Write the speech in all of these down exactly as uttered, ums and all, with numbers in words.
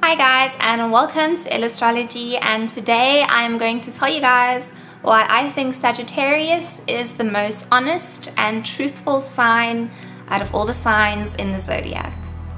Hi guys, and welcome to Illustrology, and today I'm going to tell you guys why I think Sagittarius is the most honest and truthful sign out of all the signs in the zodiac.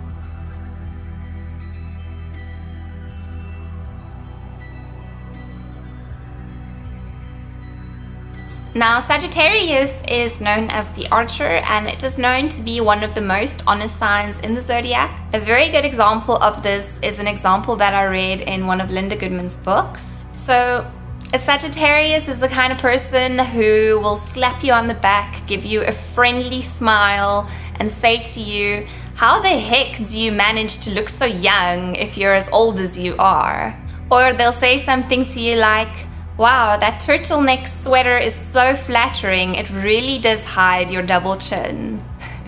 Now, Sagittarius is known as the Archer, and it is known to be one of the most honest signs in the zodiac. A very good example of this is an example that I read in one of Linda Goodman's books. So, a Sagittarius is the kind of person who will slap you on the back, give you a friendly smile, and say to you, "How the heck do you manage to look so young if you're as old as you are?" Or they'll say something to you like, "Wow, that turtleneck sweater is so flattering, it really does hide your double chin."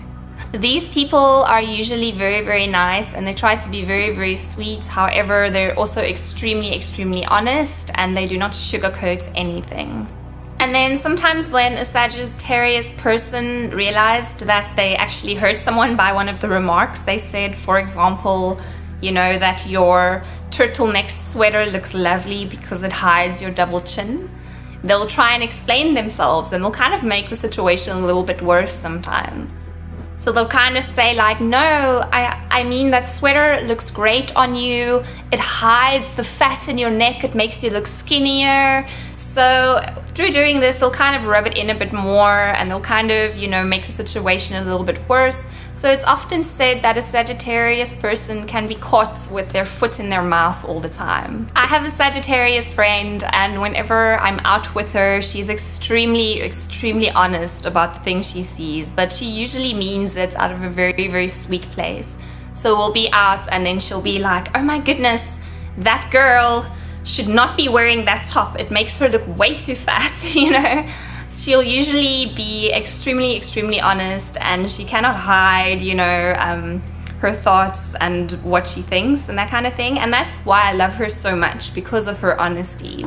These people are usually very, very nice and they try to be very, very sweet. However, they're also extremely, extremely honest and they do not sugarcoat anything. And then sometimes when a Sagittarius person realized that they actually hurt someone by one of the remarks they said, for example, you know, that your turtleneck sweater looks lovely because it hides your double chin, they'll try and explain themselves and they'll kind of make the situation a little bit worse sometimes. So they'll kind of say like, "No, I, I mean that sweater looks great on you. It hides the fat in your neck. It makes you look skinnier." So through doing this, they'll kind of rub it in a bit more and they'll kind of, you know, make the situation a little bit worse. So it's often said that a Sagittarius person can be caught with their foot in their mouth all the time. I have a Sagittarius friend, and whenever I'm out with her, she's extremely, extremely honest about the things she sees, but she usually means it out of a very, very sweet place. So we'll be out and then she'll be like, "Oh my goodness, that girl should not be wearing that top. It makes her look way too fat," you know? She'll usually be extremely, extremely honest and she cannot hide, you know, um, her thoughts and what she thinks and that kind of thing. And that's why I love her so much, because of her honesty.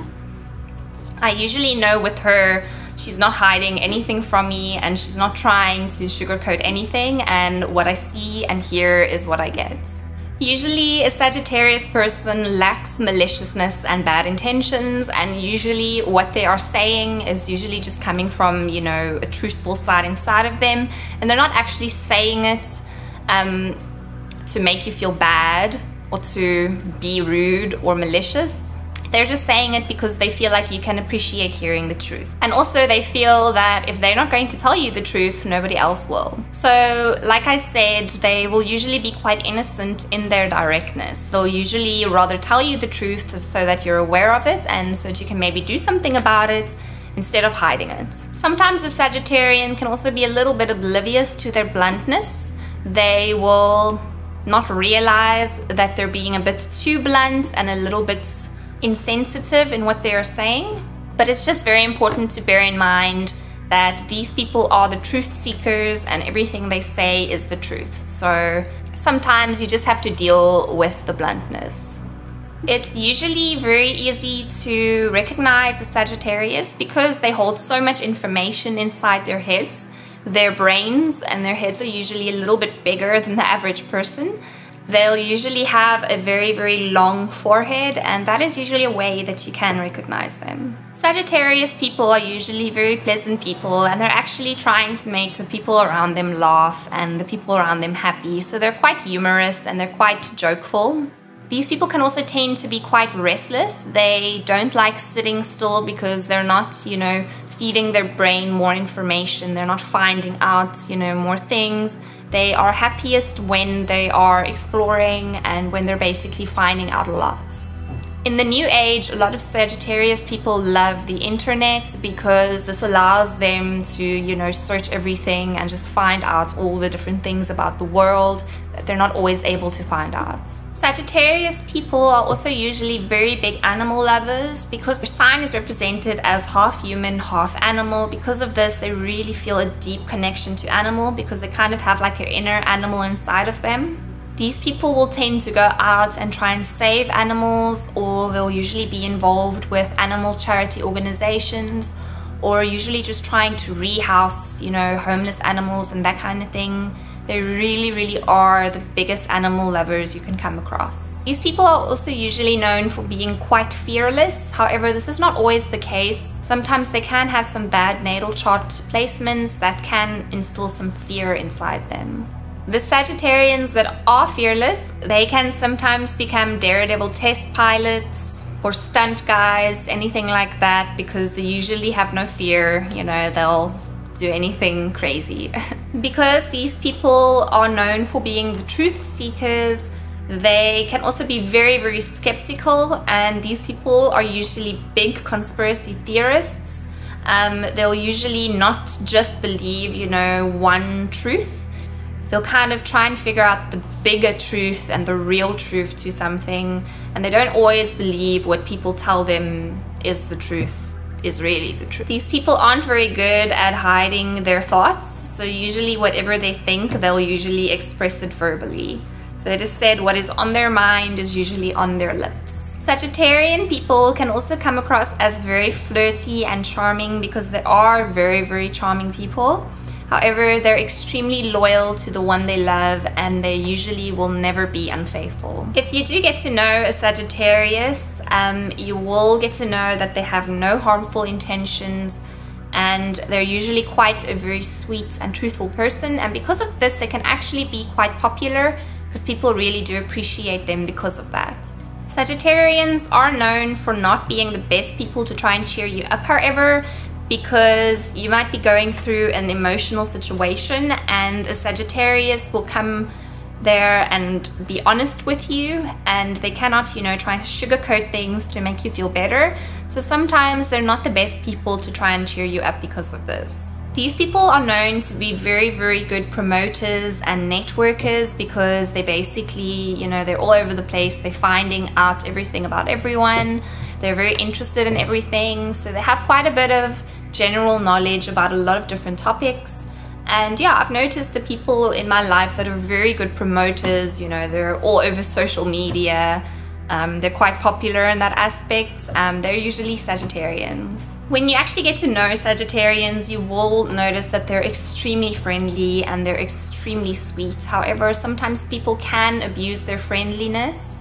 I usually know with her, she's not hiding anything from me and she's not trying to sugarcoat anything, and what I see and hear is what I get. Usually a Sagittarius person lacks maliciousness and bad intentions, and usually what they are saying is usually just coming from, you know, a truthful side inside of them, and they're not actually saying it um, to make you feel bad or to be rude or malicious. They're just saying it because they feel like you can appreciate hearing the truth. And also they feel that if they're not going to tell you the truth, nobody else will. So like I said, they will usually be quite innocent in their directness. They'll usually rather tell you the truth so that you're aware of it and so that you can maybe do something about it instead of hiding it. Sometimes a Sagittarian can also be a little bit oblivious to their bluntness. They will not realize that they're being a bit too blunt and a little bit insensitive in what they are saying, but it's just very important to bear in mind that these people are the truth seekers and everything they say is the truth. So sometimes you just have to deal with the bluntness. It's usually very easy to recognize a Sagittarius because they hold so much information inside their heads. Their brains and their heads are usually a little bit bigger than the average person. They'll usually have a very, very long forehead, and that is usually a way that you can recognize them. Sagittarius people are usually very pleasant people, and they're actually trying to make the people around them laugh and the people around them happy. So they're quite humorous and they're quite jokeful. These people can also tend to be quite restless. They don't like sitting still because they're not, you know, feeding their brain more information. They're not finding out, you know, more things. They are happiest when they are exploring and when they're basically finding out a lot. In the new age, a lot of Sagittarius people love the internet because this allows them to, you know, search everything and just find out all the different things about the world that they're not always able to find out. Sagittarius people are also usually very big animal lovers because their sign is represented as half human, half animal. Because of this, they really feel a deep connection to animal because they kind of have like an inner animal inside of them. These people will tend to go out and try and save animals, or they'll usually be involved with animal charity organizations, or usually just trying to rehouse, you know, homeless animals and that kind of thing. They really, really are the biggest animal lovers you can come across. These people are also usually known for being quite fearless. However, this is not always the case. Sometimes they can have some bad natal chart placements that can instill some fear inside them. The Sagittarians that are fearless, they can sometimes become daredevil test pilots or stunt guys, anything like that, because they usually have no fear. You know, they'll do anything crazy. Because these people are known for being the truth seekers, they can also be very, very skeptical, and these people are usually big conspiracy theorists. Um, they'll usually not just believe, you know, one truth. They'll kind of try and figure out the bigger truth and the real truth to something, and they don't always believe what people tell them is the truth. Is really the truth. These people aren't very good at hiding their thoughts, so usually whatever they think, they'll usually express it verbally. So it is said what is on their mind is usually on their lips. Sagittarian people can also come across as very flirty and charming because they are very, very charming people. However, they're extremely loyal to the one they love, and they usually will never be unfaithful. If you do get to know a Sagittarius, um, you will get to know that they have no harmful intentions, and they're usually quite a very sweet and truthful person. And because of this, they can actually be quite popular because people really do appreciate them because of that. Sagittarians are known for not being the best people to try and cheer you up, however, because you might be going through an emotional situation, and a Sagittarius will come there and be honest with you, and they cannot, you know, try and sugarcoat things to make you feel better. So sometimes they're not the best people to try and cheer you up because of this. These people are known to be very, very good promoters and networkers because they basically, you know, they're all over the place. They're finding out everything about everyone. They're very interested in everything. So they have quite a bit of general knowledge about a lot of different topics. And yeah, I've noticed the people in my life that are very good promoters, you know, they're all over social media. Um, they're quite popular in that aspect. Um, they're usually Sagittarians. When you actually get to know Sagittarians, you will notice that they're extremely friendly and they're extremely sweet. However, sometimes people can abuse their friendliness.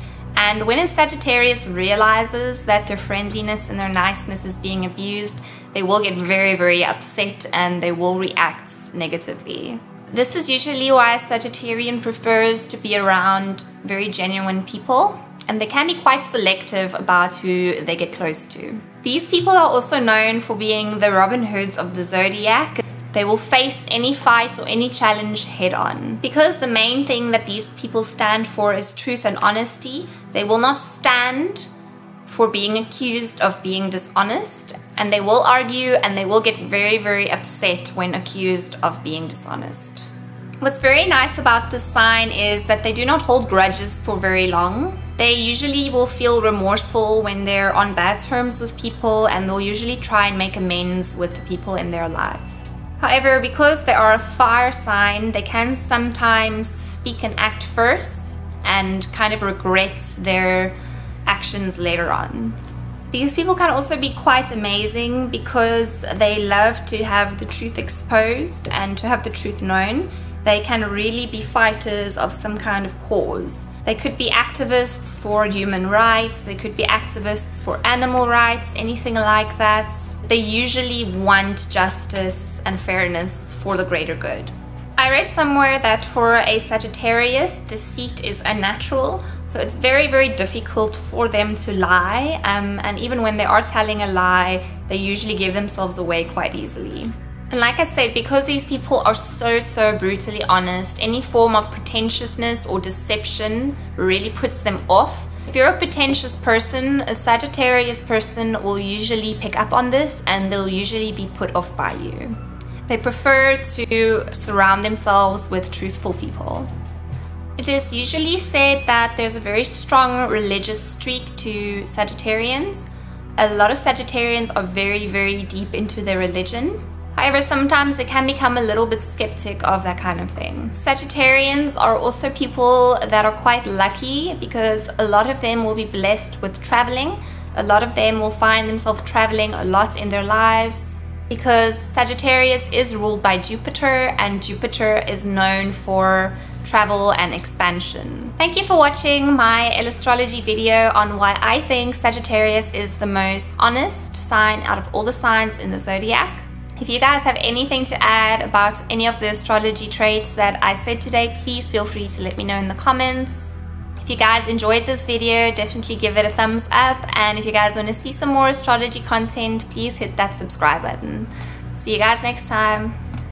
And when a Sagittarius realizes that their friendliness and their niceness is being abused, they will get very, very upset and they will react negatively. This is usually why a Sagittarian prefers to be around very genuine people, and they can be quite selective about who they get close to. These people are also known for being the Robin Hoods of the zodiac. They will face any fight or any challenge head on. Because the main thing that these people stand for is truth and honesty, they will not stand for being accused of being dishonest, and they will argue and they will get very, very upset when accused of being dishonest. What's very nice about this sign is that they do not hold grudges for very long. They usually will feel remorseful when they're on bad terms with people, and they'll usually try and make amends with the people in their life. However, because they are a fire sign, they can sometimes speak and act first and kind of regret their actions later on. These people can also be quite amazing because they love to have the truth exposed and to have the truth known. They can really be fighters of some kind of cause. They could be activists for human rights, they could be activists for animal rights, anything like that. They usually want justice and fairness for the greater good. I read somewhere that for a Sagittarius, deceit is unnatural, so it's very, very difficult for them to lie, um, and even when they are telling a lie, they usually give themselves away quite easily. And like I said, because these people are so, so brutally honest, any form of pretentiousness or deception really puts them off. If you're a pretentious person, a Sagittarius person will usually pick up on this and they'll usually be put off by you. They prefer to surround themselves with truthful people. It is usually said that there's a very strong religious streak to Sagittarians. A lot of Sagittarians are very, very deep into their religion. However, sometimes they can become a little bit skeptic of that kind of thing. Sagittarians are also people that are quite lucky because a lot of them will be blessed with traveling. A lot of them will find themselves traveling a lot in their lives. because Sagittarius is ruled by Jupiter, and Jupiter is known for travel and expansion. Thank you for watching my Illustrology video on why I think Sagittarius is the most honest sign out of all the signs in the zodiac. If you guys have anything to add about any of the astrology traits that I said today, please feel free to let me know in the comments. If you guys enjoyed this video, definitely give it a thumbs up, and if you guys want to see some more astrology content, please hit that subscribe button. See you guys next time.